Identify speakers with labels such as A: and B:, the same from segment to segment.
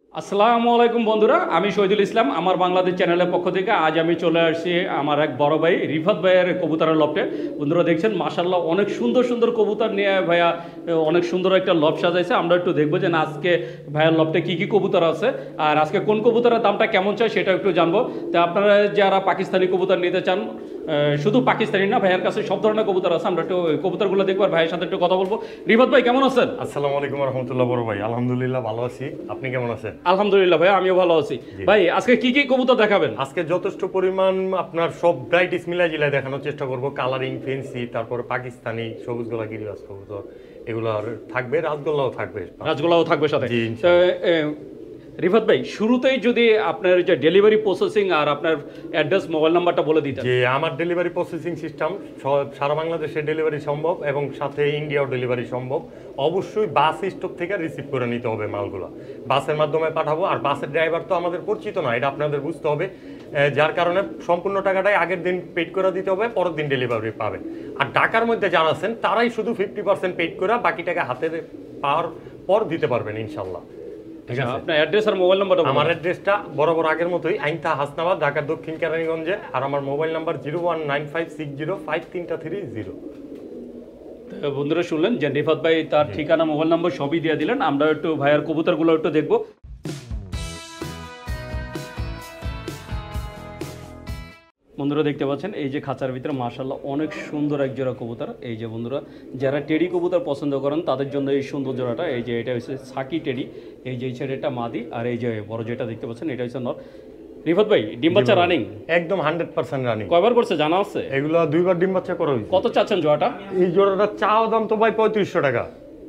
A: আসসালামু আলাইকুম বন্ধুরা, আমি শহীদুল ইসলাম। আমার বাংলাদেশ চ্যানেলের পক্ষ থেকে আজ আমি চলে আসছি আমার এক বড় ভাই রিফাত ভাইয়ের কবুতরের লফটে। বন্ধুরা দেখছেন মাশাআল্লাহ অনেক সুন্দর সুন্দর কবুতর নিয়ে ভাইয়া অনেক সুন্দর একটা লফট সাজাইছে। আমরা একটু দেখবো যে না আজকে ভাইয়ের লফটে কী কী কবুতর আছে আর আজকে কোন কবুতরের দামটা কেমন চাই সেটা একটু জানবো। তো আপনারা যারা পাকিস্তানি কবুতর নিতে চান, শুধু পাকিস্তানি না, ভাইয়ের কাছে সব ধরনের কবুতর আছে। আমরা একটু কবুতরগুলো দেখবো আর ভাইয়ের সাথে একটু কথা বলবো। রিফাত ভাই কেমন আছেন?
B: আসসালামু আলাইকুম রহমতুল্লাহ। বড় ভাই আলহামদুলিল্লাহ ভালো আছি, আপনি কেমন আছেন?
A: আলহামদুলিল্লাহ ভাই, আমিও ভালো আছি। ভাই আজকে কি কি কবুতর দেখাবেন?
B: আজকে যথেষ্ট পরিমাণ আপনার সব ব্রাইটিস মিলাই জিলাই দেখানোর চেষ্টা করব। কালারিং, ফেন্সি, তারপরে পাকিস্তানি, সবুজ গলা গিরিবাজ কবুতর এগুলো থাকবে, রাজগোল্লাও থাকবে।
A: রাজগোলাও থাকবে সাথে।
B: জি,
A: তো, রিফাত ভাই শুরুতেই যদি আপনার যে ডেলিভারি প্রসেসিং আর আপনার অ্যাড্রেস মোবাইল নাম্বারটা বলে দিতেন।
B: যে আমার ডেলিভারি প্রসেসিং সিস্টেম সারা বাংলাদেশে ডেলিভারি সম্ভব এবং সাথে ইন্ডিয়াও ডেলিভারি সম্ভব। অবশ্যই বাস স্টপ থেকে রিসিভ করে নিতে হবে মালগুলো, বাসের মাধ্যমে পাঠাবো। আর বাসের ড্রাইভার তো আমাদের পরিচিত না, এটা আপনাদের বুঝতে হবে। যার কারণে সম্পূর্ণ টাকাটাই আগের দিন পেড করে দিতে হবে, পরের দিন ডেলিভারি পাবেন। আর ঢাকার মধ্যে যারা আছেন তারাই শুধু 50% পেড করে বাকি টাকা হাতে পাওয়ার পর দিতে পারবেন ইনশাল্লাহ।
A: আপনার অ্যাড্রেস আর মোবাইল নাম্বারটা?
B: আমার অ্যাড্রেসটা বরাবর আগের মতোই, আইনথা হাসনাবাদ, ঢাকার দক্ষিণ কেরানীগঞ্জে। আর আমার মোবাইল নাম্বার 01956053330।
A: বন্ধুরা শুনলেন যে রিফাত ভাই তার ঠিকানা, মোবাইল নাম্বার সবই দিয়ে দিলেন। আমরা একটু ভাইয়ার কবুতরগুলো একটু দেখবো। বন্ধুরা দেখতে পাচ্ছেন এই যে খাঁচার ভিতরে মাশাআল্লাহ অনেক সুন্দর এক জোড়া কবুতর। এই যে বন্ধুরা যারা টেডি কবুতর পছন্দ করেন তাদের জন্য এই সুন্দর জোড়াটা। এই যে এটা হচ্ছে সাকি টেডি, এই যে ছেলেটা মাদি, আর এই যে বড় যেটা দেখতে পাচ্ছেন এটা হচ্ছে নর। রিফাত ভাই ডিম বাচ্চা রানিং?
B: একদম 100% রানিং।
A: কয়বার করছে জানা আছে?
B: এগুলো দুইবার ডিম বাচ্চা করা হয়েছে।
A: কত চাচ্ছেন জোড়াটা?
B: এই জোড়াটা চাওয়া দাম তো ভাই 3500 টাকা।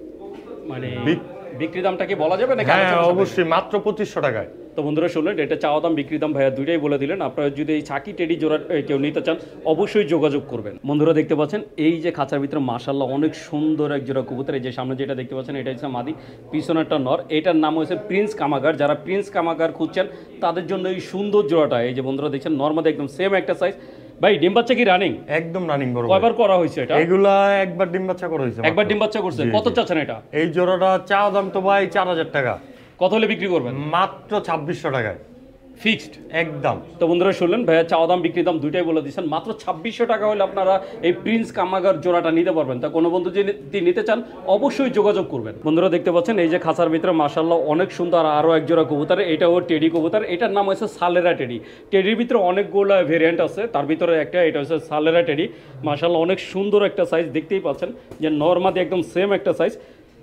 A: মানে বিক্রি দামটা কি বলা যাবে নাকি?
B: হ্যাঁ অবশ্যই, মাত্র 2500 টাকায়।
A: তো বন্ধুরা শুনলেন এটা চাওয়া দাম, বিক্রি দাম ভাইয়া দুইটাই বলে দিলেন। আপনারা যদি এই চাকি টেডি জোড়া কেউ নিতে চান অবশ্যই যোগাযোগ করবেন। বন্ধুরা দেখতে পাচ্ছেন এই যে খাঁচার ভিতরে মাশাআল্লাহ অনেক সুন্দর এক জোড়া কবুতর। এই যে সামনে যেটা দেখতে পাচ্ছেন এটা হচ্ছে মাদি, পিছনেরটা নর। এটার নাম হচ্ছে প্রিন্স কামাগার। যারা প্রিন্স কামাগার খুঁজছেন তাদের জন্য এই সুন্দর জোড়াটা। এই যে বন্ধুরা দেখছেন নর মাদি একদম সেম একটা সাইজ। ভাই ডিম বাচ্চা কি রানিং?
B: একদম রানিং। বড়
A: কয়বার করা হয়েছে এটা?
B: এগুলা একবার ডিম বাচ্চা করা হয়েছে।
A: একবার ডিম বাচ্চা করছে। কত চাচ্ছেন এটা?
B: এই জোড়াটা চাওয়া দাম তো ভাই 4000 টাকা।
A: কত হলে বিক্রি করবেন?
B: মাত্র 2600 টাকায়
A: ফিক্সড
B: একদম।
A: তো বন্ধুরা শুনলেন ভাইয়া চাওয়া দাম বিক্রি দাম দুইটাই বলে দিচ্ছেন। মাত্র 2600 টাকা হলে আপনারা এই প্রিন্স কামাগার জোড়াটা নিতে পারবেন। তা কোনো বন্ধু যদি নিতে চান অবশ্যই যোগাযোগ করবেন। বন্ধুরা দেখতে পাচ্ছেন এই যে খাঁচার ভিতরে মাশাআল্লাহ অনেক সুন্দর আরও এক জোড়া কবুতর। এটাও টেডি কবুতর, এটার নাম হচ্ছে সালেরা টেডি। টেডির ভিতরে অনেকগুলো ভেরিয়েন্ট আছে, তার ভিতরে একটা এটা হচ্ছে সালেরা টেডি। মাশাআল্লাহ অনেক সুন্দর একটা সাইজ, দেখতেই পাচ্ছেন যে নরমাদি একদম সেম একটা সাইজ।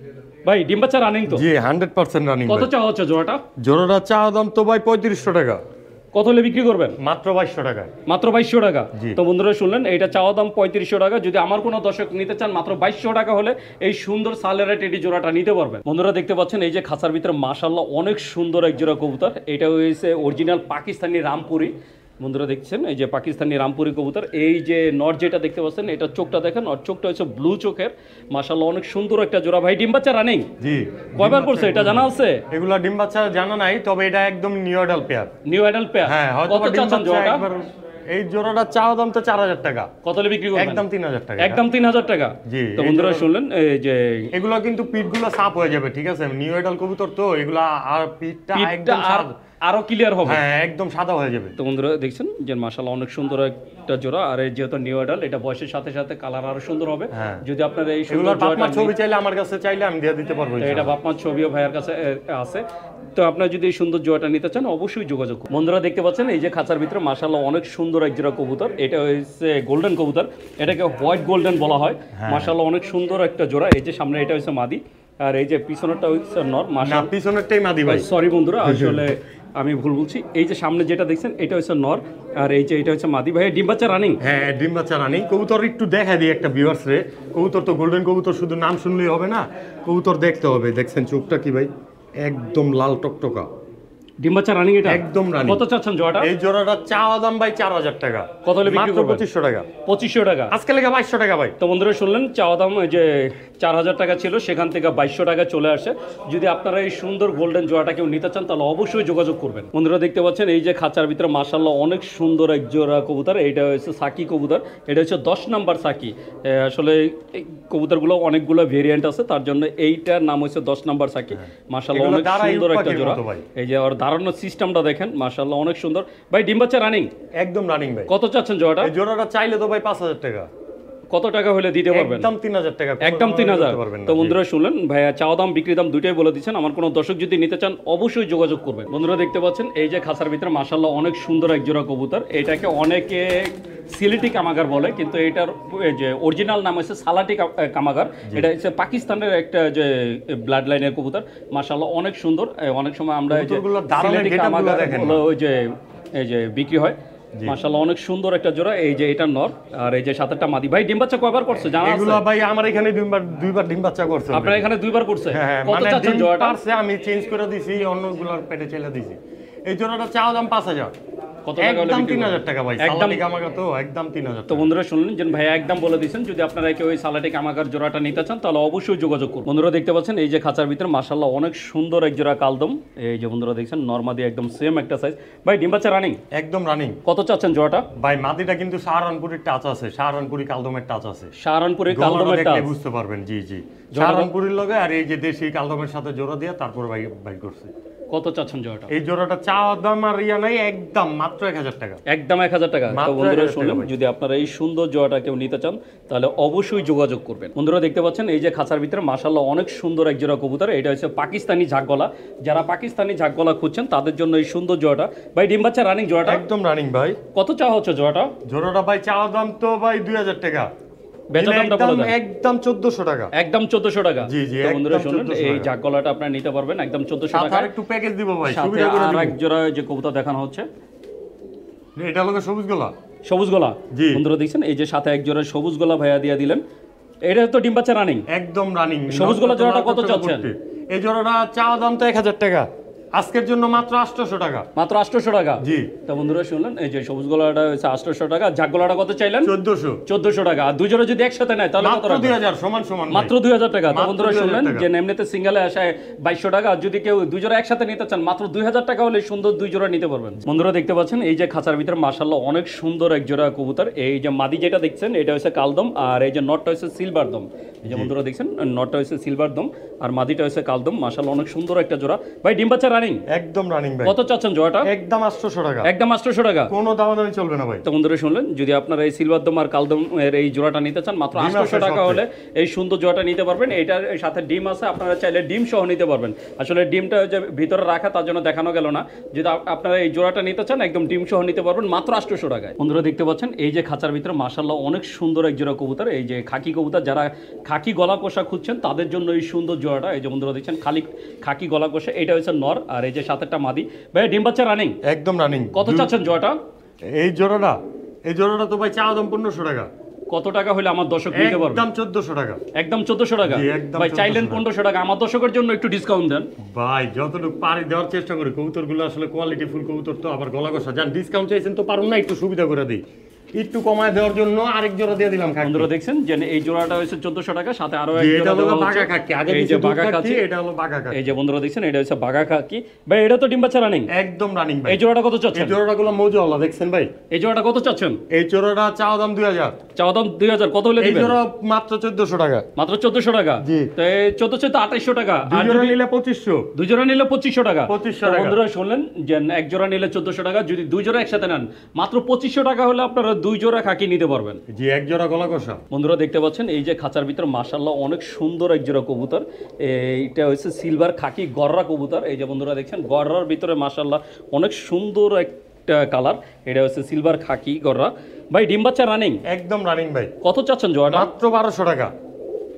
A: ভাই ডিম বাচ্চা রানিং তো?
B: জি 100% রানিং।
A: কত চাওয়া হচ্ছে জোড়াটা?
B: জোড়াটা চাওয়া দাম তো ভাই 3500 টাকা।
A: কত হলে বিক্রি করবেন?
B: মাত্র 2200 টাকায়।
A: মাত্র 2200 টাকা। তো বন্ধুরা শুনলেন এটা চাওয়া দাম 3500 টাকা। যদি আমার কোনো দর্শক নিতে চান মাত্র 2200 টাকা হলে এই সুন্দর সালেরা টেডি জোড়াটা নিতে পারবেন। বন্ধুরা দেখতে পাচ্ছেন এই যে খাঁচার ভিতরে মাশাআল্লাহ অনেক সুন্দর এক জোড়া কবুতর। এটা হয়েছে অরিজিনাল পাকিস্তানি রামপুরি। বন্ধুরা দেখছেন এই যে পাকিস্তানি রামপুরি কবুতর। এই যে নর যেটা দেখতে পাচ্ছেন এটা চোখটা দেখেন, আর চোখটা হচ্ছে ব্লু চোখের। মাশাআল্লাহ অনেক সুন্দর একটা জোড়া। ভাই ডিম বাচ্চা রানিং?
B: জি।
A: কয়বার করছে এটা জানা আছে?
B: এগুলা ডিম বাচ্চা জানা নাই, তবে এটা একদম new adult pair.
A: New adult pair?
B: হ্যাঁ হয়তো
A: কত চাচ্ছেন জোড়াটা?
B: এই জোড়াটা চাওয়া দাম তো 4000 টাকা।
A: কত হলে বিক্রি করবেন?
B: একদম 3000 টাকা।
A: একদম 3000 টাকা।
B: জি।
A: তো বন্ধুরা শুনলেন এই যে
B: এগুলো কিন্তু পিঠগুলো সাফ হয়ে যাবে, ঠিক আছে? নিউ অ্যাডাল্ট কবুতর তো এগুলা, আর পিঠটা একদম
A: আরো ক্লিয়ার হবে।
B: হ্যাঁ একদম সাদা হয়ে যাবে।
A: তো বন্ধুরা দেখছেন যে মাশাআল্লাহ অনেক সুন্দর একটা জোড়া। আর এই যেহেতু নিউ অ্যাডাল্ট এটা বয়সের সাথে সাথে কালার আরো সুন্দর হবে। যদি আপনার এই সুন্দর
B: জোড়াটা ছবি চাইলে আমার কাছে চাইলে আমি দিয়ে দিতে পারবো।
A: এটা বাপমার ছবিও ভাইয়ের কাছে আছে। তো আপনারা যদি এই সুন্দর জোড়াটা নিতে চান অবশ্যই যোগাযোগ করুন। বন্ধুরা দেখতে পাচ্ছেন এই যে খাঁচার ভিতরে মাশাআল্লাহ অনেক সুন্দর এক জোড়া কবুতর। এটা হচ্ছে গোল্ডেন কবুতর, এটাকে হোয়াইট গোল্ডেন বলা হয়। মাশাআল্লাহ অনেক সুন্দর একটা জোড়া। এই যে সামনে এটা হচ্ছে মাদি, আর এই যে পিছনেরটা হচ্ছে নর। মাশাআল্লাহ
B: পিছনেরটাই মাদি ভাই,
A: সরি বন্ধুরা আসলে আমি ভুল বলছি। এই যে সামনে যেটা দেখছেন এটা হচ্ছে নর, আর এই যে এটা হচ্ছে মাদি। ভাই ডিম বাচ্চা রানিং?
B: হ্যাঁ ডিম বাচ্চা রানিং। কবুতর একটু দেখা দিই একটা ভিউয়ার্স রে। কবুতর তো গোল্ডেন কবুতর শুধু নাম শুনলেই হবে না, কবুতর দেখতে হবে। দেখছেন চোখটা কি ভাই, একদম লাল টকটকা।
A: ডিম বাচ্চা রানিং এটা
B: একদম রানিং।
A: কত চাচ্ছেন জোড়াটা?
B: এই জোড়াটা চাওয়া দাম ভাই 4000 টাকা।
A: কত হলে বিক্রি
B: মাত্র
A: করবেন?
B: 2500 টাকা।
A: 2500 টাকা।
B: আজকে লেগে 2200 টাকা ভাই।
A: তো বন্ধুরা শুনলেন, চাওয়া দাম যে 4000 টাকা ছিল সেখান থেকে 2200 টাকা চলে আসে। যদি আপনারা এই সুন্দর গোল্ডেন জোড়াটা কেউ নিতে চান তাহলে অবশ্যই যোগাযোগ করবেন। বন্ধুরা দেখতে পাচ্ছেন এই যে খাঁচার ভিতরে মাশাআল্লাহ অনেক সুন্দর এক জোড়া কবুতর। এইটা হচ্ছে সাকি কবুতর, এটা হচ্ছে 10 নাম্বার সাকি। আসলে এই কবুতরগুলো অনেকগুলো ভেরিয়েন্ট আছে, তার জন্য এইটার নাম হচ্ছে 10 নাম্বার সাকি। মাশাআল্লাহ
B: এগুলো
A: অনেক
B: দাঁড়াই
A: সুন্দর একটা
B: উৎপাকের
A: জোড়া।
B: মতো ভাই।
A: এই যে ওর দাঁড়ানোর সিস্টেমটা দেখেন, মাশাআল্লাহ অনেক সুন্দর। ভাই ডিম বাচ্চা রানিং
B: একদম রানিং ভাই।
A: কত চাচ্ছেন জোড়াটা?
B: এই জোড়াটা চাইলে তো ভাই 5000 টাকা।
A: কত টাকা হলে দিতে পারবেন?
B: একদম 3000 টাকা।
A: একদম 3000। তো বন্ধুরা শুনলেন, ভাইয়া চাওয়া দাম বিক্রি দাম দুইটাই বলে দিচ্ছেন। আমার কোনো দর্শক যদি নিতে চান অবশ্যই যোগাযোগ করবেন। বন্ধুরা দেখতে পাচ্ছেন এই যে খাঁচার ভিতরে মাশাআল্লাহ অনেক সুন্দর এক জোড়া কবুতর। এটাকে অনেকে সিলেটি কামাগার বলে, কিন্তু এটার যে অরিজিনাল নাম হচ্ছে সালাটি কামাগার। এটা হচ্ছে পাকিস্তানের একটা যে ব্লাড লাইনের কবুতর। মাশাআল্লাহ অনেক সুন্দর। অনেক সময় আমরা এই যে
B: কবুতরগুলোর দারুণ
A: সিলেটি
B: getup গুলো
A: কামাগার
B: দেখেন
A: হলো ওই যে এই যে বিক্রি হয়। মাশাআল্লাহ অনেক সুন্দর একটা জোড়া। এই যে এটা নর আর এই যে সাতটা মাদি। ভাই ডিম বাচ্চা কয়বার করছে জানা আছে?
B: এগুলো ভাই আমার এখানে দুইবার ডিম বাচ্চা করছে।
A: আপনার এখানে দুইবার করছে?
B: হ্যাঁ,
A: কত
B: মানে
A: চাচ্ছেন
B: ডিম
A: জোড়াটা?
B: পারছে, আমি চেঞ্জ করে দিছি, অন্যগুলোর পেটে চেলে দিছি। এই জোড়াটা চাওয়া দাম 5000।
A: কত টাকা হলে
B: একদম
A: বিক্রি করবেন?
B: 3000 টাকা ভাই।
A: একদম।
B: সালাটি কামাগা তো একদম 3000
A: তো
B: টাকা।
A: বন্ধুরা শুনলেন যে ভাইয়া একদম বলে দিয়েছেন, যদি আপনারা কেউ ওই সালাটি কামাকার জোড়াটা নিতে চান তাহলে অবশ্যই যোগাযোগ করুন। বন্ধুরা দেখতে পাচ্ছেন এই যে খাঁচার ভিতরে মাশাআল্লাহ অনেক সুন্দর এক জোড়া কালদম। এই যে বন্ধুরা দেখছেন নরমাদি একদম সেম একটা সাইজ। ভাই ডিম বাচ্চা রানিং
B: একদম রানিং।
A: কত চাচ্ছেন জোড়াটা?
B: ভাই মাদিটা কিন্তু সাহারানপুরের টাচ আছে, সাহারানপুরি কালদমের টাচ আছে।
A: সাহারানপুরের
B: গহনা
A: কালদমের
B: দেখলে
A: টাচ।
B: বুঝতে পারবেন। জি জি, সাহারানপুরের লগে আর এই যে দেশি কালদমের সাথে জোড়া দিয়া তারপর ভাই ভাই করছে।
A: কত চাচ্ছেন জোড়াটা?
B: এই জোড়াটা চাওয়া দাম আর ইয়া নাই, একদম মাত্র 1000 টাকা।
A: একদম 1000 টাকা। তো
B: মাত্র
A: বন্ধুরা
B: 1000
A: শুনলেন,
B: টাকা ভাই।
A: যদি আপনারা এই সুন্দর জোড়াটা কেউ নিতে চান তাহলে অবশ্যই যোগাযোগ করবেন। বন্ধুরা দেখতে পাচ্ছেন এই যে খাঁচার ভিতরে মাশাআল্লাহ অনেক সুন্দর এক জোড়া কবুতর। এটা হচ্ছে পাকিস্তানি ঝাঁকগলা। যারা পাকিস্তানি ঝাঁকগলা খুঁজছেন তাদের জন্য এই সুন্দর জোড়াটা। ভাই ডিম বাচ্চা রানিং জোড়াটা?
B: একদম রানিং ভাই।
A: কত চাওয়া হচ্ছে জোড়াটা?
B: জোড়াটা ভাই চাওয়া দাম তো ভাই 2000 টাকা।
A: বেচা দামটা বলে দেন।
B: একদম 1400 টাকা।
A: একদম 1400 টাকা।
B: জি, জি,
A: তো বন্ধুরা
B: একদম
A: শুনুন,
B: 1400
A: এই
B: টাকা।
A: জাগগলাটা আপনারা নিতে পারবেন একদম 1400
B: সাথে
A: টাকা।
B: আর একটু প্যাকেজ দিব ভাই,
A: সাথে
B: সুবিধা করে
A: আর
B: দিব।
A: এক জোড়া যে কবুতর দেখানো হচ্ছে,
B: এটা হলো সবুজ গোলা।
A: সবুজ গলা।
B: জি।
A: বন্ধুরা দেখছেন এই যে সাথে এক জোড়া সবুজ গলা ভাইয়া দিয়ে দিলেন। এটা তো ডিম বাচ্চা রানিং।
B: একদম রানিং।
A: সবুজ গোলা জোড়াটা কত চাচ্ছেন?
B: এই জোড়াটা চাওয়া দাম তো 1000 টাকা, আজকের জন্য মাত্র 800 টাকা।
A: মাত্র 800 টাকা।
B: জি।
A: তো বন্ধুরা শুনলেন এই যে সবুজ গলাটা হচ্ছে 800 টাকা, ঝাক গলাটা কত চাইলেন?
B: 1400।
A: 1400 টাকা। আর দুই জোড়া যদি একসাথে নেয় তাহলে কত
B: মাত্র
A: রাখবেন?
B: 2000 সমান সমান ভাই।
A: মাত্র 2000 টাকা। তো
B: মাত্র
A: বন্ধুরা
B: 2000
A: শুনলেন
B: টাকা।
A: যে এমনিতে সিঙ্গেলে আসায় 2200 টাকা। আর যদি কেউ দুই জোড়া একসাথে নিতে চান মাত্র 2000 টাকা হলে সুন্দর দুই জোড়া নিতে পারবেন। বন্ধুরা দেখতে পাচ্ছেন এই যে খাঁচার ভিতরে মাশাআল্লাহ অনেক সুন্দর এক জোড়া কবুতর। এই যে মাদি যেটা দেখছেন এটা হচ্ছে কালদম, আর এই যে নটটা হচ্ছে সিলভার দম। এই যে বন্ধুরা দেখছেন নটটা হচ্ছে সিলভার দম আর মাদিটা হচ্ছে কালদম। মাশাআল্লাহ অনেক সুন্দর একটা জোড়া। ভাই ডিম বাচ্চা রানিং?
B: একদম রানিং ভাই।
A: কত চাচ্ছেন জোড়াটা?
B: একদম 800 টাকা।
A: একদম 800 টাকা।
B: কোনো দামাদামি চলবে না ভাই।
A: তো বন্ধুরা শুনলেন, যদি আপনারা এই সিলভার দম আর কালদম এর এই জোড়াটা নিতে চান মাত্র
B: ডিম
A: 800
B: আছে
A: টাকা
B: সাথে।
A: হলে এই সুন্দর জোড়াটা নিতে পারবেন। এটার সাথে ডিম আছে, আপনারা চাইলে ডিম সহ নিতে পারবেন। আসলে ডিমটা যে ভিতরে রাখা তার জন্য দেখানো গেল না। যদি আপনারা এই জোড়াটা নিতে চান একদম ডিম সহ নিতে পারবেন মাত্র 800 টাকায়। বন্ধুরা দেখতে পাচ্ছেন এই যে খাঁচার ভিতরে মাশাআল্লাহ অনেক সুন্দর এক জোড়া কবুতর। এই যে খাকি কবুতর, যারা খাকি গলা কষা খুঁজছেন তাদের জন্য এই সুন্দর জোড়াটা। এই যে বন্ধুরা দেখছেন খালি খাকি গলা কষা, এটা হচ্ছে নর আর এই যে সাথেটা মাদি। ভাই ডিম বাচ্চা রানিং?
B: একদম রানিং।
A: কত চাচ্ছেন জোড়াটা?
B: এই জোড়াটা তো ভাই চাওয়া দাম 1500 টাকা।
A: কত টাকা হলে আমার দর্শক নিতে পারবে?
B: একদম 1400 টাকা।
A: একদম 1400 টাকা।
B: জি, একদম
A: ভাই চাইলেন
B: 1400
A: 1500 টাকা, আমার দর্শকের জন্য একটু ডিসকাউন্ট দেন।
B: ভাই যতটুকু পারি দেওয়ার চেষ্টা করি। কবুতরগুলো আসলে কোয়ালিটি ফুল কবুতর, তো আবার গলা কষা, যান ডিসকাউন্ট চাইছেন তো পারুন না, একটু সুবিধা করে দিই। একটু কমায় দেওয়ার জন্য আরেক জোড়া দিয়ে দিলাম খাকি।
A: বন্ধুরা দেখছেন যে এই জোড়াটা হচ্ছে 1400 টাকা, সাথে আরো এক
B: জি, এটা
A: জোড়া
B: হলো
A: দেওয়া
B: বাঘা
A: হচ্ছে।
B: খাকি। আগে
A: এই
B: দিছি
A: যে
B: দুধ
A: বাঘা
B: খাকি,
A: খাকি,
B: এটা হলো বাঘা খাকি।
A: এই যে বন্ধুরা দেখছেন এটা হচ্ছে বাঘা খাকি। ভাই এটা তো ডিম বাচ্চা রানিং?
B: একদম রানিং ভাই।
A: এই জোড়াটা কত
B: এই
A: চাচ্ছেন?
B: জোড়াগুলো মৌজওয়ালা দেখছেন ভাই।
A: এই জোড়াটা কত চাচ্ছেন?
B: এই জোড়াটা চাওয়া দাম 2000।
A: চাওয়া দাম 2000। কত হলে
B: এই
A: দিবেন?
B: জোড়া মাত্র 1400 টাকা।
A: মাত্র 1400 টাকা।
B: জি।
A: তো এই 1400 তো 2800 টাকা।
B: দুই
A: আর
B: জোড়া
A: যদি
B: নিলে 2500।
A: দুই জোড়া নিলে 2500 টাকা।
B: 2500
A: তো
B: টাকা।
A: বন্ধুরা শুনলেন যে এক জোড়া নিলে 1400 টাকা, যদি দুই জোড়া একসাথে নেন মাত্র 2500 টাকা হলে আপনারা দুই জোড়া খাকি নিতে পারবেন।
B: জি, এক জোড়া গলা কষা।
A: বন্ধুরা দেখতে পাচ্ছেন এই যে খাঁচার ভিতর মাশাআল্লাহ অনেক সুন্দর এক জোড়া কবুতর। এইটা হচ্ছে সিলভার খাকি গররা কবুতর। এই যে বন্ধুরা দেখছেন গররার ভিতরে মাশাআল্লাহ অনেক সুন্দর একটা কালার। এটা হচ্ছে সিলভার খাকি গররা। ভাই ডিম বাচ্চা রানিং?
B: একদম রানিং ভাই।
A: কত চাচ্ছেন জোড়াটা?
B: মাত্র 1200 টাকা।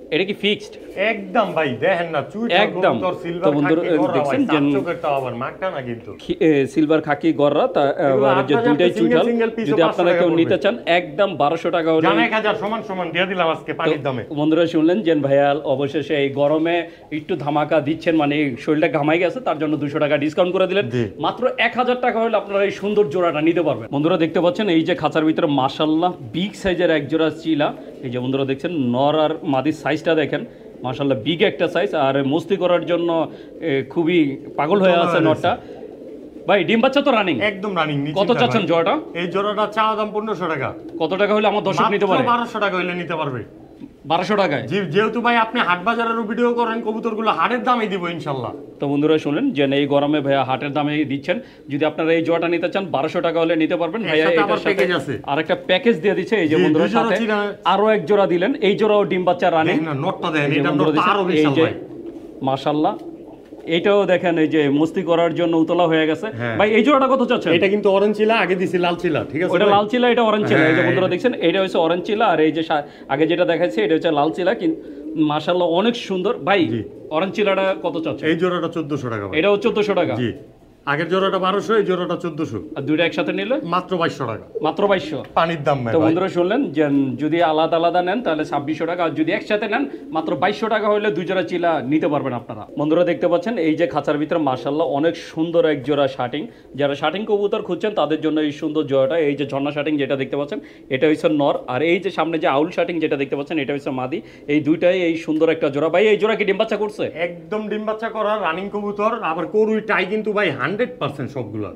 A: এটা কি ফিক্সড?
B: একদম ভাই, দেখেন না চুই
A: একদম।
B: কবুতর
A: তো
B: সিলভার
A: বন্ধুরা
B: খাকি গররা
A: দেখছেন
B: ভাই,
A: যে
B: চোখেরটা আবার মাগটা না কিন্তু।
A: সিলভার খাকি গররা
B: এগুলো
A: আর যে
B: 8000
A: দুইটাই
B: single
A: চুইঠাল,
B: single piece ও
A: যদি
B: 500
A: আপনারা
B: টাকা
A: কেউ
B: পড়বে।
A: নিতে চান একদম 1200 টাকা হলে।
B: জান 1000 সমান সমান দিয়ে দিলাম আজকে পানির দামে।
A: বন্ধুরা শুনলেন যে ভাইয়া অবশেষে এই গরমে একটু ধামাকা দিচ্ছেন, মানে শরীরটা ঘামাই গেছে তার জন্য 200 টাকা ডিসকাউন্ট করে দিলেন।
B: জি।
A: মাত্র 1000 টাকা হলে আপনারা এই সুন্দর জোড়াটা নিতে পারবেন। বন্ধুরা দেখতে পাচ্ছেন এই যে খাঁচার ভিতরে মাশাআল্লাহ বিগ সাইজের এক জোড়া চিলা। এই যে বন্ধুরা দেখছেন নর আর মাদির সাইজটা দেখেন, মাশাআল্লাহ বিগ একটা সাইজ, আর মস্তি করার জন্য খুবই পাগল হয়ে আছে নরটা। ভাই ডিম বাচ্চা তো রানিং?
B: একদম রানিং।
A: কত চাচ্ছেন জোড়াটা?
B: এই জোড়াটা চাওয়া দাম 1500 টাকা।
A: কত টাকা হলে আমার দর্শক নিতে পারে?
B: 1200 টাকা হইলে নিতে পারবে।
A: 1200 টাকায়?
B: যেহেতু ভাই আপনি হাট বাজারেরও ভিডিও করেন, কবুতরগুলো হাটের দামই দিব ইনশাল্লাহ।
A: তো বন্ধুরা শুনলেন যে এই গরমে ভাইয়া হাটের দামে দিচ্ছেন। যদি আপনারা এই জোড়াটা নিতে চান 1200 টাকা হলে নিতে পারবেন ভাইয়া।
B: সাথে
A: এটার
B: আবার
A: সাথে
B: প্যাকেজ আছে।
A: আরেকটা প্যাকেজ দিয়ে দিচ্ছে। এই যে
B: জি,
A: বন্ধুরা
B: দুই জোড়া
A: সাথে
B: চিলা-
A: আরো এক জোড়া দিলেন। এই জোড়াও ডিম বাচ্চা রানিং।
B: দেখেন না নটটা দেখেন, এটা নটটা আরো বিশাল ভাই।
A: মাশাআল্লাহ এটাও দেখেন এই যে মস্তি করার জন্য উতলা হয়ে গেছে।
B: হ্যাঁ।
A: ভাই এই জোড়াটা কত চাচ্ছেন?
B: এটা কিন্তু অরেঞ্জ ছিল, আগে দিছি লাল ছিল, ঠিক আছে
A: ওটা
B: ভাই?
A: লাল চিলা, এটা অরেঞ্জ চিলা। এই যে
B: হ্যাঁ,
A: বন্ধুরা দেখছেন এটা হচ্ছে অরেঞ্জ চিলা, আর এই যে আগে যেটা দেখাচ্ছি এটা হচ্ছে লাল চিলা। কিন্তু মাশাআল্লাহ অনেক সুন্দর। ভাই
B: জি।
A: অরেঞ্জ চিলাটা কত চাচ্ছেন?
B: এই জোড়াটা 1400 টাকা ভাই।
A: এটাও 1400 টাকা।
B: জি, আগের জোড়াটা 1200, এই জোড়াটা 1400।
A: আর দুইটা একসাথে নিলে
B: মাত্র 2200 টাকা।
A: মাত্র 2200।
B: পানির দাম ভাই।
A: তো বন্ধুরা শুনলেন যে যদি আলাদা আলাদা নেন তাহলে 2600 টাকা, আর যদি একসাথে নেন মাত্র 2200 টাকা হলে দুই জোড়া চিলা নিতে পারবেন আপনারা। বন্ধুরা দেখতে পাচ্ছেন এই যে খাঁচার ভিতরে মাশাআল্লাহ অনেক সুন্দর এক জোড়া শার্টিং। যারা শার্টিং কবুতর খুঁজছেন তাদের জন্য এই সুন্দর জোড়াটা। এই যে ঝর্ণা শার্টিং যেটা দেখতে পাচ্ছেন এটা হচ্ছে নর, আর এই যে সামনে যে আউল শার্টিং যেটা দেখতে পাচ্ছেন এটা হচ্ছে মাদি। এই দুইটাই এই সুন্দর একটা জোড়া। ভাই এই জোড়া কি ডিম বাচ্চা করছে?
B: একদম ডিম বাচ্চা করা রানিং কবুতর, আবার করুই টাই কিন্তু ভাই 100% সবগুলা।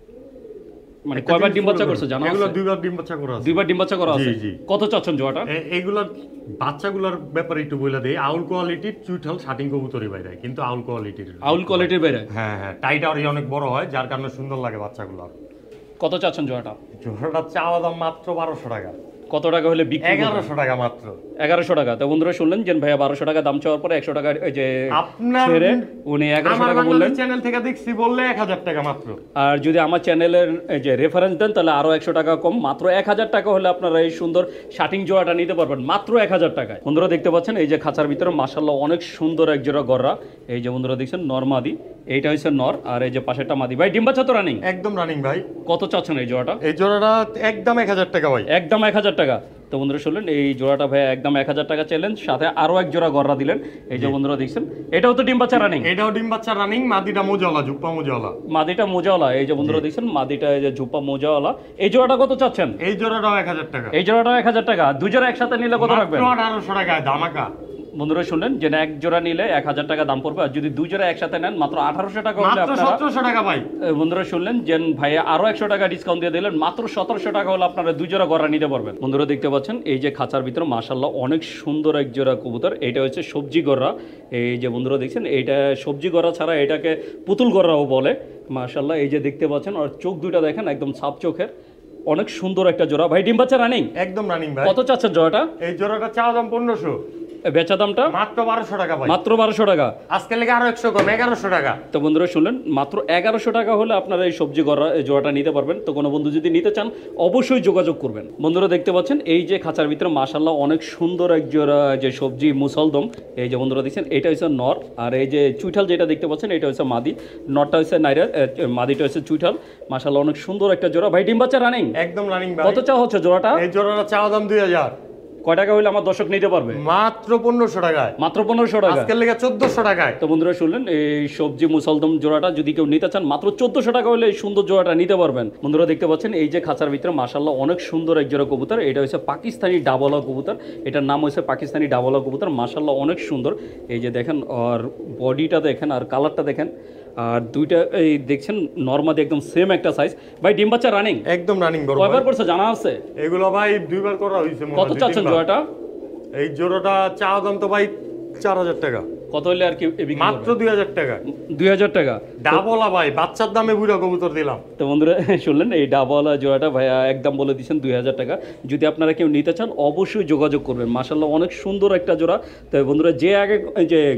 A: মানে কয়বার ডিম বাচ্চা করছে জানা
B: এগুলো
A: আছে?
B: দুইবার ডিম বাচ্চা করা আছে।
A: দুইবার ডিম বাচ্চা করা আছে।
B: জি, জি।
A: কত চাচ্ছেন জোড়াটা?
B: এইগুলার বাচ্চাগুলোর ব্যাপারে একটু বলে দেই। আউল কোয়ালিটির চুইঠাল শার্টিং কবুতরই বাইরে, কিন্তু আউল কোয়ালিটির।
A: আউল কোয়ালিটির বাইরে?
B: হ্যাঁ হ্যাঁ, টাইটা অনেক বড় হয় যার কারণে সুন্দর লাগে বাচ্চাগুলো।
A: কত চাচ্ছেন জোড়াটা?
B: জোড়াটা চাওয়া দাম মাত্র 1200 টাকা।
A: কত টাকা হলে বিক্রি করবেন?
B: 1100 টাকা মাত্র।
A: 1100 টাকা। তো বন্ধুরা শুনলেন যে ভাইয়া 1200 টাকা দাম চাওয়ার পরে 100 টাকা এই যে
B: আপনার
A: ছেড়ে উনি 1100
B: আমার
A: টাকা বললেন।
B: বাংলাদেশ চ্যানেল থেকে দেখছি বললে 1000 টাকা মাত্র।
A: আর যদি আমার চ্যানেলের এই যে রেফারেন্স দেন তাহলে আরো 100 টাকা কম, মাত্র 1000 টাকা হলে আপনারা এই সুন্দর শার্টিং জোড়াটা নিতে পারবেন মাত্র 1000 টাকায়। বন্ধুরা দেখতে পাচ্ছেন এই যে খাঁচার ভিতরে মাশাআল্লাহ অনেক সুন্দর এক জোড়া গররা। এই যে বন্ধুরা দেখছেন নর মাদি, এইটা হচ্ছে নর আর এই যে পাশেরটা মাদি। ভাই ডিম বাচ্চা তো রানিং?
B: একদম রানিং ভাই।
A: কত চাচ্ছেন এই জোড়াটা?
B: এই জোড়াটা একদম 1000 টাকা ভাই।
A: একদম 1000 টাকা। তো বন্ধুরা শুনলেন এই জোড়াটা ভাই একদম 1000 টাকা চাইলেন, সাথে আরো এক জোড়া গররা দিলেন। এই যে বন্ধুরা দেখছেন এটাও তো ডিম বাচ্চা রানিং?
B: এটাও ডিম বাচ্চা রানিং, মাদিটা মোজাওয়ালা, জুপ্পা মোজাওয়ালা।
A: মাদিটা মোজাওয়ালা। এই যে বন্ধুরা দেখছেন মাদিটা এই যে ঝুপা মোজাওয়ালা। এই জোড়াটা কত চাচ্ছেন?
B: এই জোড়াটাও 1000 টাকা।
A: এই জোড়াটাও 1000 টাকা। দুই জোড়া একসাথে নিলে কত রাখবেন?
B: মাত্র 1800 টাকায় ধামাকা।
A: বন্ধুরা শুনলেন যে এক জোড়া নিলে 1000 টাকা দাম পড়বে, আর যদি দুই জোড়া একসাথে নেন মাত্র 1800 টাকা হলে
B: মাত্র
A: আপনারা
B: 1700 টাকা ভাই।
A: বন্ধুরা শুনলেন যে ভাইয়া আরো 100 টাকা ডিসকাউন্ট দিয়ে দিলেন, মাত্র 1700 টাকা হলে আপনারা দুই জোড়া গড়া নিতে পারবেন। বন্ধুরা দেখতে পাচ্ছেন এই যে খাঁচার ভিতরে মাশাআল্লাহ অনেক সুন্দর এক জোড়া কবুতর। এটা হচ্ছে সবজি গড়া। এই যে বন্ধুরা দেখছেন এটা সবজি গড়া ছাড়া এটাকে পুতুল গড়াও বলে। মাশাআল্লাহ এই যে দেখতে পাচ্ছেন আর চোখ দুইটা দেখেন একদম ছাপ চোখের, অনেক সুন্দর একটা জোড়া। ভাই ডিম বাচ্চা রানিং?
B: একদম রানিং ভাই।
A: কত চাচ্ছেন জোড়াটা?
B: এই জোড়াটা চাওয়া দাম 1500,
A: বেচা দামটা
B: মাত্র 1200 টাকা ভাই।
A: মাত্র 1200 টাকা।
B: আজকে লেগে আরো 100 কম, 1100 টাকা।
A: তো বন্ধুরা শুনলেন মাত্র 1100 টাকা হলে আপনারা এই সবজি গড়া জোড়াটা নিতে পারবেন। তো কোনো বন্ধু যদি নিতে চান অবশ্যই যোগাযোগ করবেন। বন্ধুরা দেখতে পাচ্ছেন এই যে খাঁচার ভিতরে মাশাআল্লাহ অনেক সুন্দর এক জোড়া যে সবজি মুসলদম। এই যে বন্ধুরা দেখছেন এটা হচ্ছে নর, আর এই যে চুইঠাল যেটা দেখতে পাচ্ছেন এটা হচ্ছে মাদি। নরটা হচ্ছে নাইরা, মাদিটা হচ্ছে চুইঠাল। মাশাআল্লাহ অনেক সুন্দর একটা জোড়া। ভাই ডিম বাচ্চা রানিং?
B: একদম রানিং ভাই।
A: কত চাওয়া হচ্ছে জোড়াটা?
B: এই জোড়াটা চাওয়া দাম 2000।
A: কয় টাকা হলে আমার দর্শক নিতে পারবে?
B: মাত্র 1500 টাকায়।
A: মাত্র 1500 টাকা।
B: আজকে লেগে 1400 টাকায়।
A: তো বন্ধুরা শুনলেন এই সবজি মুসলদম জোড়াটা যদি কেউ নিতে চান মাত্র 1400 টাকা হলে এই সুন্দর জোড়াটা নিতে পারবেন। বন্ধুরা দেখতে পাচ্ছেন এই যে খাঁচার ভিতরে মাশাআল্লাহ অনেক সুন্দর এক জোড়া কবুতর। এটা হচ্ছে পাকিস্তানি ডাবলা কবুতর। এটার নাম হচ্ছে পাকিস্তানি ডাবলা কবুতর। মাশাআল্লাহ অনেক সুন্দর। এই যে দেখেন আর বডিটা দেখেন আর কালারটা দেখেন, আর দুইটা এই দেখছেন নরমাদি একদম সেম একটা সাইজ। ভাই ডিম বাচ্চা রানিং?
B: একদম রানিং বড়
A: কয়বার
B: ভাই।
A: করছে জানা আছে?
B: এগুলো ভাই দুইবার করা হইছে মনে হয়।
A: কত চাচ্ছেন জোড়াটা?
B: এই জোড়াটা চাওয়া দাম তো ভাই 4000 টাকা।
A: কত হলে আর কি বিক্রি
B: মাত্র
A: করবেন?
B: 2000 টাকা।
A: 2000 টাকা।
B: ডাবলা ভাই, বাচ্চার দামে বুড়া কবুতর দিলাম।
A: তো বন্ধুরা শুনলেন এই ডাবওয়ালা জোড়াটা ভাইয়া একদম বলে দিচ্ছেন 2000 টাকা। যদি আপনারা কেউ নিতে চান অবশ্যই যোগাযোগ করবেন। মাশাআল্লাহ অনেক সুন্দর একটা জোড়া। তো বন্ধুরা যে আগে যে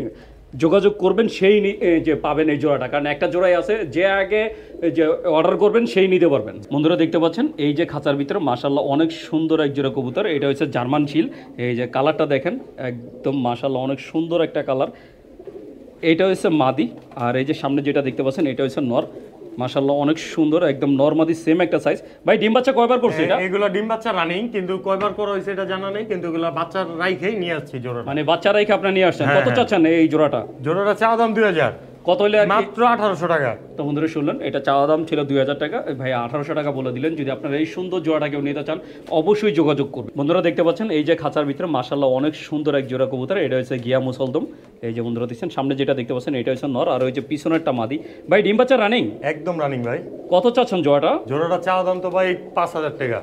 A: যোগাযোগ করবেন সেই যে পাবেন এই জোড়াটা, কারণ একটা জোড়াই আছে, যে আগে যে অর্ডার করবেন সেই নিতে পারবেন। বন্ধুরা দেখতে পাচ্ছেন এই যে খাঁচার ভিতরে মাশাল্লাহ অনেক সুন্দর এক জোড়া কবুতর, এটা হচ্ছে জার্মান শিল। এই যে কালারটা দেখেন একদম মাশাল্লাহ অনেক সুন্দর একটা কালার। এইটা হচ্ছে মাদি, আর এই যে সামনে যেটা দেখতে পাচ্ছেন এটা হচ্ছে নর। মাশাল্লাহ অনেক সুন্দর, একদম নরমাদি সেম একটা সাইজ। ভাই ডিম বাচ্চা কয়বার করছে এটা?
B: এগুলো ডিম বাচ্চা রানিং, কিন্তু কয়বার করা হয়েছে এটা জানা নেই, কিন্তু এগুলো বাচ্চা রাইখেই নিয়ে আসছি জোড়া।
A: মানে বাচ্চা রাইখে আপনি নিয়ে আসছেন। কত
B: হ্যাঁ।
A: চাচ্ছেন এই জোড়াটা?
B: জোড়াটা চাওয়া দাম 2000,
A: কত হলে আর কি?
B: মাত্র 1800 টাকা।
A: তো বন্ধুরা শুনলেন, এটা চাওয়া দাম ছিল 2000 টাকা, ভাই 1800 টাকা বলে দিলেন। যদি আপনারা এই সুন্দর জোড়াটা কেউ নিতে চান অবশ্যই যোগাযোগ করুন। বন্ধুরা দেখতে পাচ্ছেন এই যে খাঁচার ভিতরে মাশাল্লাহ অনেক সুন্দর এক জোড়া কবুতর, এটা হচ্ছে গিয়া মুসলদম। এই যে বন্ধুরা দেখছেন সামনে যেটা দেখতে পাচ্ছেন এটা হচ্ছে নর, আর ওই যে পিছনেরটা মাদি। ভাই ডিম বাচ্চা রানিং?
B: একদম রানিং ভাই।
A: কত চাচ্ছেন জোড়াটা?
B: জোড়াটা চাওয়া দাম তো ভাই 5000 টাকা।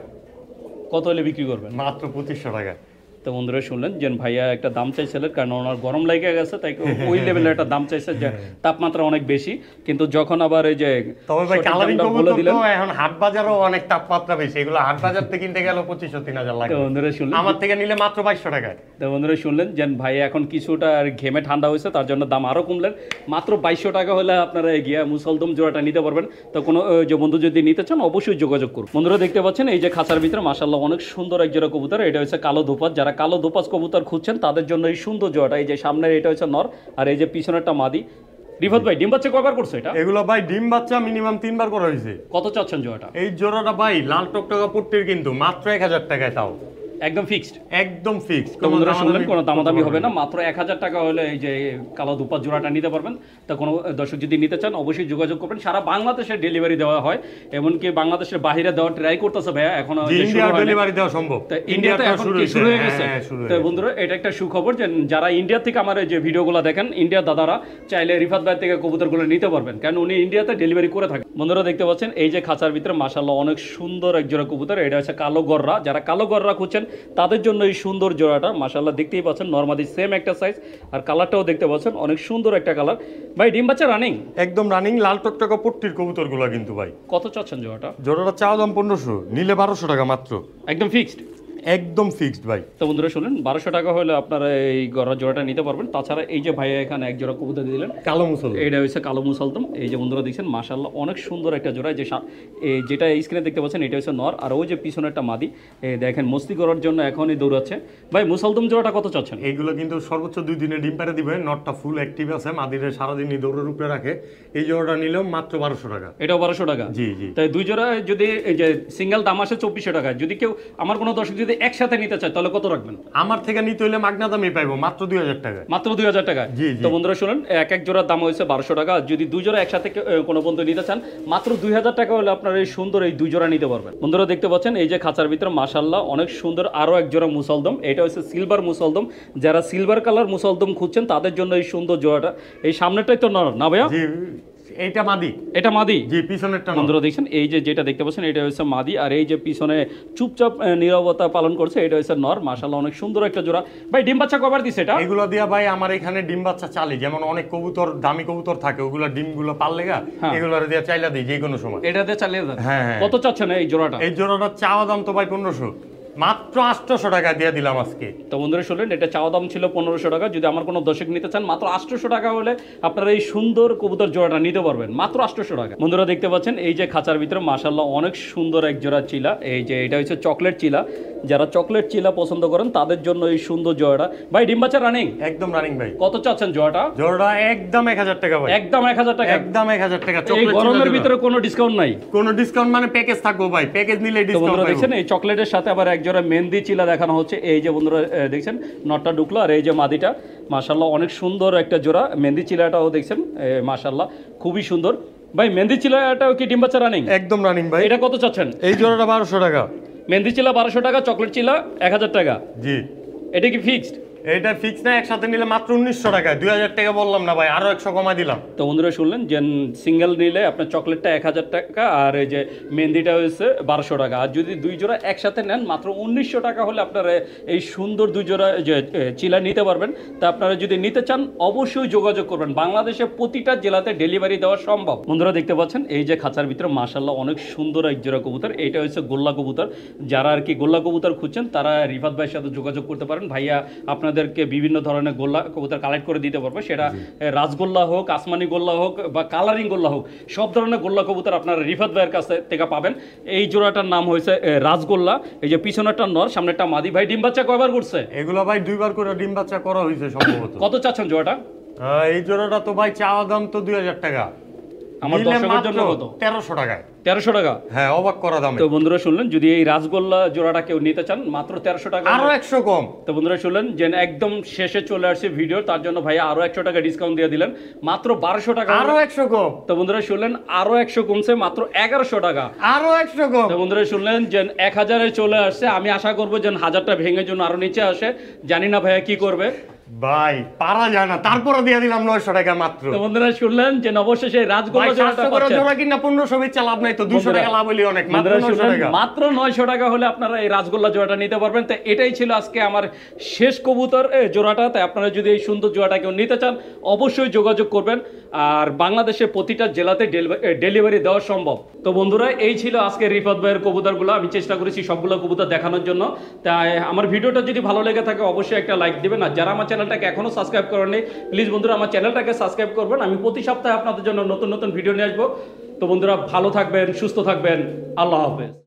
A: কত হলে বিক্রি করবেন?
B: মাত্র 2500 টাকা।
A: তো বন্ধুরা শুনলেন যে ভাইয়া একটা দাম চাইছিলেন, কারণ ওনার গরম লেগে গেছে, তাই ওই লেভেলের একটা দাম চাইছে, যে তাপমাত্রা অনেক বেশি। কিন্তু যখন আবার এই যে
B: তবে ভাই
A: সঠিক
B: কালারিং
A: দামটা
B: কবুতর
A: দিলেন,
B: তো এখন হাট বাজারও অনেক তাপমাত্রা বেশি, এগুলো হাট বাজার থেকে কিনতে গেল 2500-3000
A: তো
B: লাগে।
A: বন্ধুরা শুনলেন,
B: আমার থেকে নিলে মাত্র 2200 টাকায়।
A: তো বন্ধুরা শুনলেন যে ভাই এখন কিছুটা আর ঘেমে ঠান্ডা হয়েছে, তার জন্য দাম আরও কমলেন। মাত্র 2200 টাকা হলে আপনারা গিয়া মুসলদম জোড়াটা নিতে পারবেন। তো কোনো যে বন্ধু যদি নিতে চান অবশ্যই যোগাযোগ করুন। বন্ধুরা দেখতে পাচ্ছেন এই যে খাঁচার ভিতরে মাশাল্লাহ অনেক সুন্দর এক জোড়া কবুতর, এটা হচ্ছে কালো ধোপাস। যারা কালো ধোপাস কবুতর খুঁজছেন তাদের জন্য এই সুন্দর জোড়াটা। এই যে সামনের এটা হচ্ছে নর, আর এই যে পিছনেরটা মাদি। রিফাত ভাই ডিম বাচ্চা কয়বার করছে এটা?
B: এগুলো ভাই ডিম বাচ্চা মিনিমাম 3 বার করা হয়েছে।
A: কত চাচ্ছেন জোড়াটা?
B: এই জোড়াটা ভাই লাল টকটকা পট্টির, কিন্তু মাত্র 1000 টাকায়, তাও
A: একদম ফিক্সড।
B: একদম ফিক্স।
A: তো বন্ধুরা শুনলেন, কোনো দামাদামি হবে না, মাত্র 1000 টাকা হলে এই যে কালো দুপাত জোড়াটা নিতে পারবেন। তো কোনো দর্শক যদি নিতে চান অবশ্যই যোগাযোগ করবেন। সারা বাংলাদেশে ডেলিভারি দেওয়া হয়, এমনকি বাংলাদেশের বাইরে দেওয়ার ট্রাই করতেছে ভাইয়া, এখনো
B: ইন্ডিয়া ডেলিভারি দেওয়া সম্ভব।
A: তো ইন্ডিয়াতে এখন কি শুরু হয়ে গেছে। তো বন্ধুরা এটা একটা সুখবর যে যারা ইন্ডিয়া থেকে আমার এই যে ভিডিওগুলো দেখেন, ইন্ডিয়ার দাদারা চাইলে রিফাত ভাই থেকে কবুতরগুলো নিতে পারবেন, কারণ উনি ইন্ডিয়াতে ডেলিভারি করে থাকেন। বন্ধুরা দেখতে পাচ্ছেন এই যে খাঁচার ভিতরে মাশাআল্লাহ অনেক সুন্দর এক জোড়া কবুতর, এটা হচ্ছে কালো গররা। যারা কালো গররা খুঁজছেন তাদের জন্য এই সুন্দর জোড়াটা। মাশাআল্লাহ দেখতেই পাচ্ছেন নরমাদি সেম একটা সাইজ, আর কালারটাও দেখতে পাচ্ছেন অনেক সুন্দর একটা কালার। ভাই ডিম বাচ্চা রানিং?
B: একদম রানিং, লাল টকটকা পট্টির কবুতরগুলো কিন্তু ভাই।
A: কত চাচ্ছেন জোড়াটা?
B: জোড়াটা চাওয়া দাম 1500, নিলে 1200 টাকা মাত্র।
A: একদম ফিক্সড?
B: একদম ফিক্সড ভাই।
A: তো বন্ধুরা শুনলেন, 1200 টাকা হলে আপনারা এই গড়ার জোড়াটা নিতে পারবেন। তাছাড়া এই যে ভাইয়া এখানে এক জোড়া কবুতর দিলেন
B: কালো মুসল,
A: এটা হচ্ছে কালো মুসালদম। এই যে বন্ধুরা দেখছেন মাশাআল্লাহ অনেক সুন্দর একটা জোড়া। যে যেটা এই স্ক্রিনে দেখতে পাচ্ছেন এটা হচ্ছে নর, আর ওই যে পিছনেরটা মাদি। দেখেন মস্তি করার জন্য এখনই দৌড়াচ্ছে। ভাই মুসালদম জোড়াটা কত চাচ্ছেন?
B: এইগুলো কিন্তু সর্বোচ্চ 2 দিনে ডিম পাড়ে দিবে, নটটা ফুল অ্যাক্টিভ আছে, মাদিরে সারাদিনই দৌড়ের উপরে রাখে। এই জোড়াটা নিলেও মাত্র 1200 টাকা।
A: এটাও 1200 টাকা?
B: জি জি।
A: তাই দুই জোড়া যদি এই যে সিঙ্গেল দাম আসে 2400 টাকা, যদি কেউ আমার কোনো দর্শক যদি একসাথে নিতে চায় তাহলে কত রাখবেন?
B: আমার থেকে নিতে হলে মাগনা দামই পাইবো, মাত্র 2000 টাকা।
A: মাত্র 2000 টাকা?
B: জি জি।
A: তো বন্ধুরা শুনুন, এক জোড়ার দাম হয়েছে 1200 টাকা। যদি দুই জোড়া একসাথে কোনো বন্ধু নিতে চান মাত্র 2000 টাকা হলে আপনারা এই সুন্দর এই দুই জোড়া নিতে পারবেন। বন্ধুরা দেখতে পাচ্ছেন এই যে খাঁচার ভিতরে মাশাআল্লাহ অনেক সুন্দর আরো এক জোড়া মুসালদম, এটা হচ্ছে সিলভার মুসালদম। যারা সিলভার কালার মুসালদম খুঁজছেন তাদের জন্য এই সুন্দর জোড়াটা। এই সামনেরটাই তো না ভাইয়া?
B: জি, এইটা মাদি।
A: এটা মাদি?
B: জি, পিছনেরটা নর।
A: বন্ধুরা দেখছেন এই যে যেটা দেখতে পাচ্ছেন এটা হচ্ছে মাদি, আর এই যে পিছনে চুপচাপ নীরবতা পালন করছে এটা হচ্ছে নর। মাশাআল্লাহ অনেক সুন্দর একটা জোড়া। ভাই ডিম বাচ্চা কবার দিছে এটা?
B: এগুলো দিয়া ভাই আমার এখানে ডিম বাচ্চা চালি, যেমন অনেক কবুতর দামি কবুতর থাকে, ওগুলা ডিমগুলো পারলে গা এগুলো দিয়া চাইলা দিই যে কোনো সময়।
A: এটাতে চালিয়ে দেন?
B: হ্যাঁ।
A: কত চাচ্ছেন এই জোড়াটা?
B: এই জোড়াটা চাওয়া দাম তো ভাই 1500, মাত্র 800 টাকা দিয়ে দিলাম আজকে।
A: তো বন্ধুরা শুনলেন, এটা চাওয়া দাম ছিল 1500 টাকা। যদি আমার কোনো দর্শক নিতে চান মাত্র 800 টাকা হলে আপনারা এই সুন্দর কবুতর জোড়াটা নিতে পারবেন, মাত্র 800 টাকা। বন্ধুরা দেখতে পাচ্ছেন এই যে খাঁচার ভিতরে মাশাআল্লাহ অনেক সুন্দর এক জোড়া চিলা। এই যে এটা হচ্ছে চকলেট চিলা। যারা চকলেট চিলা পছন্দ করেন তাদের জন্য এই সুন্দর জোড়াটা। ভাই ডিম বাচ্চা রানিং?
B: একদম রানিং ভাই।
A: কত চাচ্ছেন জোড়াটা?
B: জোড়াটা একদম 1000 টাকা ভাই।
A: একদম 1000 টাকা?
B: একদম 1000 টাকা।
A: এই
B: চকলেট
A: গরমের ভিতরে কোনো ডিসকাউন্ট নাই?
B: কোনো ডিসকাউন্ট মানে প্যাকেজ থাকবো ভাই, প্যাকেজ নিলে
A: তো
B: ডিসকাউন্ট
A: বন্ধুরা
B: পাবো।
A: দেখছেন এই চকলেটের সাথে আবার এক জোড়া মেহেন্দি চিলা দেখানো হচ্ছে। এই যে বন্ধুরা দেখছেন নটটা ঢুকলো, আর এই যে মাদিটা মাশাআল্লাহ অনেক সুন্দর একটা জোড়া। মেহেন্দি চিলাটাও দেখছেন মাশাআল্লাহ খুবই সুন্দর। ভাই মেহেন্দি চিলাটাও কি ডিম বাচ্চা রানিং?
B: একদম রানিং ভাই।
A: এটা কত চাচ্ছেন?
B: এই জোড়াটা 1200 টাকা।
A: মেহেন্দি চিলা 1200 টাকা, চকলেট চিলা 1000 টাকা।
B: জি।
A: এটা কি ফিক্সড?
B: এটা ফিক্স না, একসাথে নিলে মাত্র 1900 টাকা। 2000 টাকা বললাম না ভাই, আরো 100 কমাই দিলাম।
A: তো বন্ধুরা শুনলেন যে সিঙ্গেল নিলে আপনার চকলেটটা 1000 টাকা, আর এই যে মেহেন্দিটা হচ্ছে 1200 টাকা। আর যদি দুই জোড়া একসাথে নেন মাত্র 1900 টাকা হলে আপনারা এই সুন্দর দুই জোড়া যে চিলা নিতে পারবেন। তা আপনারা যদি নিতে চান অবশ্যই যোগাযোগ করবেন, বাংলাদেশের প্রতিটা জেলাতে ডেলিভারি দেওয়া সম্ভব। বন্ধুরা দেখতে পাচ্ছেন এই যে খাঁচার ভিতরে মাশাআল্লাহ অনেক সুন্দর এক জোড়া কবুতর, এটা হচ্ছে গোল্লা কবুতর। যারা আর কি গোল্লা কবুতর খুঁজছেন তারা রিফাত ভাইয়ের সাথে যোগাযোগ করতে পারেন। ভাইয়া আপনাদের আপনাদেরকে বিভিন্ন ধরনের গোল্লা কবুতর কালেক্ট করে দিতে পারবো, সেটা রাজগোল্লা হোক, আসমানি গোল্লা হোক বা কালারিং গোল্লা হোক, সব ধরনের গোল্লা কবুতর আপনারা রিফাত ভাইয়ের কাছ থেকে পাবেন। এই জোড়াটার নাম হয়েছে রাজগোল্লা। এই যে পিছনেরটা নর, সামনেরটা মাদি। ভাই ডিম বাচ্চা কয়বার করছে?
B: এগুলো ভাই 2বার করে ডিম বাচ্চা করা হয়েছে সম্ভবত।
A: কত চাচ্ছেন জোড়াটা?
B: এই জোড়াটা তো ভাই চাওয়া দাম তো 2000 টাকা,
A: আমার
B: নিলে
A: দর্শকের জন্য
B: মাত্র
A: কত?
B: 1300 টাকায়।
A: 1300 টাকা?
B: হ্যাঁ, অবাক করা দামে।
A: তো বন্ধুরা শুনলেন, যদি এই রাজগোল্লা জোড়াটা কেউ নিতে চান মাত্র 1300 টাকা,
B: আরো 100 কম।
A: তো বন্ধুরা শুনলেন যে একদম শেষে চলে আসছে ভিডিও, তার জন্য ভাইয়া আরো 100 টাকা ডিসকাউন্ট দিয়ে দিলেন, মাত্র 1200 টাকা।
B: আরো 100 কম।
A: তো বন্ধুরা শুনলেন, আরো 100 কমছে, মাত্র 1100 টাকা।
B: আরো 100 কম।
A: তো বন্ধুরা শুনলেন যে 1000-এ চলে আসছে। আমি আশা করবো যে 1000টা ভেঙে জন্য আরো নিচে আসে, জানি না ভাইয়া কি করবে।
B: ভাই পারা যায় না, তারপরে দিয়ে দিলাম 900 টাকা মাত্র।
A: তো বন্ধুরা শুনলেন যে অবশেষে এই রাজগোল্লা
B: ভাই
A: জোড়াটা
B: 700 করে
A: পাচ্ছেন।
B: জোড়া কিনা 1500 বেচা লাভ নাই তো, 200 টাকা লাভ হইলে অনেক। মাত্র
A: বন্ধুরা
B: 900
A: শুনলেন,
B: টাকা।
A: মাত্র 900 টাকা হলে আপনারা এই রাজগোল্লা জোড়াটা নিতে পারবেন। তো এটাই ছিল আজকে আমার শেষ কবুতর জোড়াটা। তাই আপনারা যদি এই সুন্দর জোড়াটা কেউ নিতে চান অবশ্যই যোগাযোগ করবেন। আর বাংলাদেশের প্রতিটা জেলাতে ডেলিভারি দেওয়া সম্ভব। তো বন্ধুরা, এই ছিল আজকে রিফাত ভাইয়ের কবুতরগুলো। আমি চেষ্টা করেছি সবগুলো কবুতর দেখানোর জন্য। তাই আমার ভিডিওটা যদি ভালো লেগে থাকে অবশ্যই একটা লাইক দিবেন। আর যারা আমার চ্যানেলটাকে এখনো সাবস্ক্রাইব করেননি, প্লিজ বন্ধুরা আমার চ্যানেলটাকে সাবস্ক্রাইব করবেন। আমি প্রতি সপ্তাহে আপনাদের জন্য নতুন নতুন ভিডিও নিয়ে আসবো। তো বন্ধুরা ভালো থাকবেন, সুস্থ থাকবেন। আল্লাহ হাফেজ।